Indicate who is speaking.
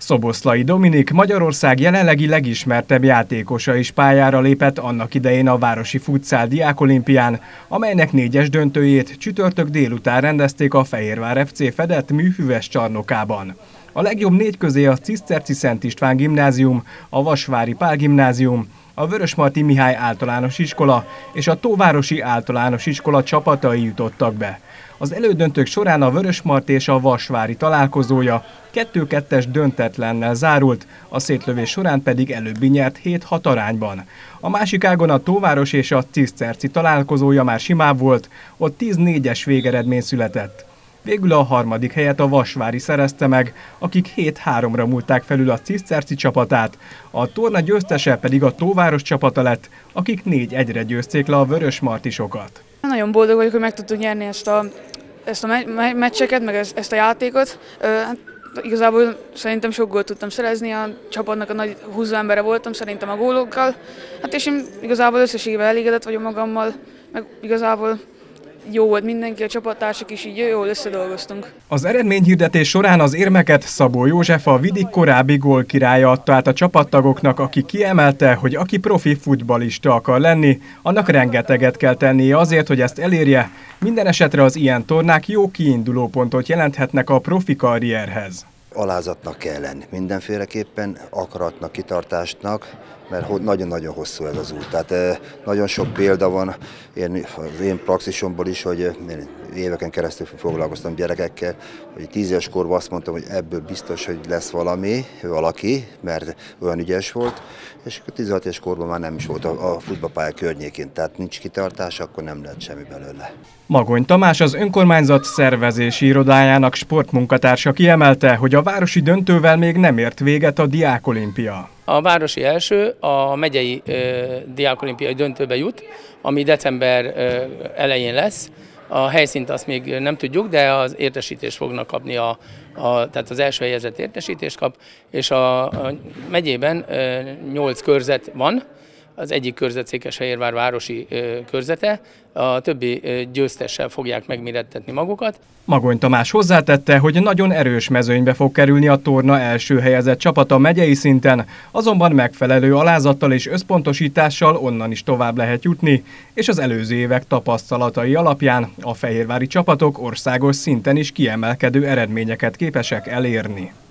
Speaker 1: Szoboszlai Dominik, Magyarország jelenlegi legismertebb játékosa is pályára lépett annak idején a városi futszál diákolimpián, amelynek 4-es döntőjét csütörtök délután rendezték a Fehérvár FC fedett műfüves csarnokában. A legjobb 4 közé a Ciszterci Szent István gimnázium, a Vasvári Pál gimnázium, a Vörösmarty Mihály általános iskola és a Tóvárosi általános iskola csapatai jutottak be. Az elődöntők során a Vörösmarty és a Vasvári találkozója 2-2-es döntetlennel zárult, a szétlövés során pedig előbbi nyert 7-6 arányban. A másik ágon a Tóváros és a Ciszterci találkozója már simább volt, ott 10-4-es végeredmény született. Végül a harmadik helyet a Vasvári szerezte meg, akik 7-3-ra múlták felül a Ciszterci csapatát, a torna győztese pedig a Tóváros csapata lett, akik 4-1-re győzték le a vörösmartysokat.
Speaker 2: Nagyon boldog vagyok, hogy meg tudtuk nyerni ezt a meccseket, meg ezt a játékot. Igazából szerintem sok gólt tudtam szerezni, a csapatnak a nagy húzóembere voltam szerintem a gólokkal. És én igazából összességében elégedett vagyok magammal, meg igazából jó volt mindenki, a csapattársak is így jól összedolgoztunk.
Speaker 1: Az eredményhirdetés során az érmeket Szabó József, a Vidik korábbi gólkirálya adta át a csapattagoknak, aki kiemelte, hogy aki profi futballista akar lenni, annak rengeteget kell tennie azért, hogy ezt elérje. Minden esetre az ilyen tornák jó kiindulópontot jelenthetnek a profi karrierhez.
Speaker 3: Alázatnak kell lenni, mindenféleképpen akaratnak, kitartásnak, mert nagyon-nagyon hosszú ez az út. Tehát nagyon sok példa van az én praxisomból is, hogy én éveken keresztül foglalkoztam gyerekekkel, hogy 10 éves korban azt mondtam, hogy ebből biztos, hogy lesz valaki, mert olyan ügyes volt, és 16 éves korban már nem is volt a futballpálya környékén, tehát nincs kitartás, akkor nem lehet semmi belőle.
Speaker 1: Magony Tamás, az önkormányzat szervezési irodájának sportmunkatársa kiemelte, hogy a városi döntővel még nem ért véget a diákolimpia.
Speaker 4: A városi első a megyei diákolimpiai döntőbe jut, ami december elején lesz. A helyszínt azt még nem tudjuk, de az értesítést fognak kapni, tehát az első helyezett értesítést kap, és a megyében 8 körzet van, az egyik körzet Székesfehérvár városi körzete, a többi győztessel fogják megmérettetni magukat.
Speaker 1: Magony Tamás hozzátette, hogy nagyon erős mezőnybe fog kerülni a torna első helyezett csapata megyei szinten, azonban megfelelő alázattal és összpontosítással onnan is tovább lehet jutni, és az előző évek tapasztalatai alapján a fehérvári csapatok országos szinten is kiemelkedő eredményeket képesek elérni.